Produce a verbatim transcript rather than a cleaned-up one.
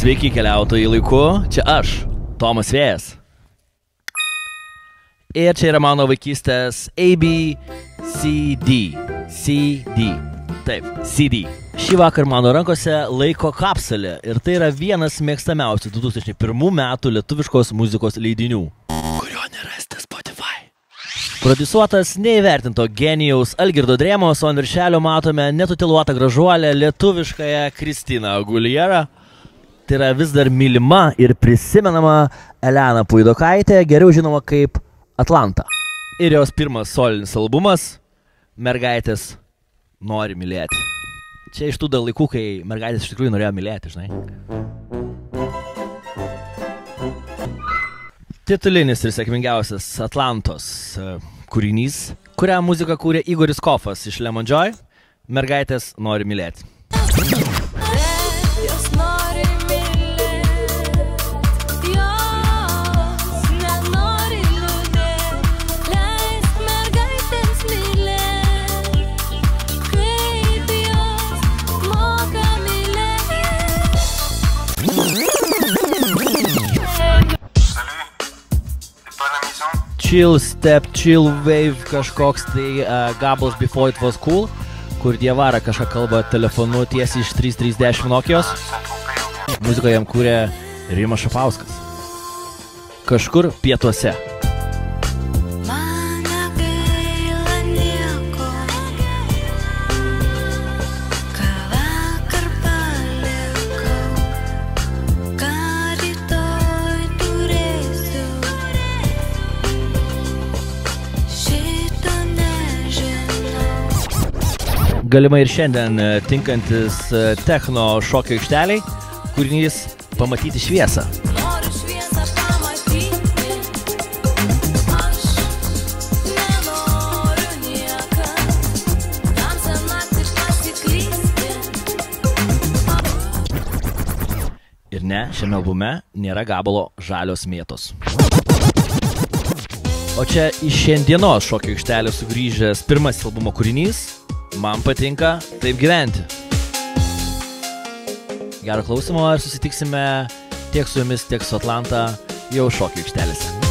Sveiki keliautojai laiku, čia aš, Tomas Vėjas. Ir čia yra mano vaikystės A B C D. C D. Taip, C D. Šį vakar mano rankose laiko kapsulė ir tai yra vienas mėgstamiausių du tūkstančiai pirmų metų lietuviškos muzikos leidinių, kurio nerasite Spotify. Prodiusuotas neįvertinto genijaus Algirdo Drėmos, o ant viršelio matome netutiluotą gražuolę lietuviškąją Kristiną Agulierą. Tai yra vis dar mylima ir prisimenama Elena Puidokaitė, geriau žinoma kaip Atlanta. Ir jos pirmas solinis albumas Mergaitės nori mylėti. Čia iš tų dalykų, kai mergaitės iš tikrųjų norėjo mylėti, žinai. Titulinis ir sėkmingiausias Atlantos kūrinys, kurią muziką kūrė Igoris Kofas iš Lemon Joy, Mergaitės nori mylėti. Chill Step, Chill Wave kažkoks tai uh, gabalas Before It Was Cool, kur Dievara kažką kalba telefonu tiesiai iš trys trys dešimt Nokijos. Muziką jam kūrė Rimas Šapauskas. Kažkur pietuose. Galima ir šiandien tinkantis techno šokio aikšteliai, kūrinys Pamatyti šviesą. Ir ne, šiame albume nėra gabalo Žalios mėtos. O čia iš šiandienos šokio aikštelio sugrįžęs pirmasis albumo kūrinys Man patinka taip gyventi. Gero klausimo ir susitiksime tiek su jumis, tiek su Atlanta jau šokio aikštelėse.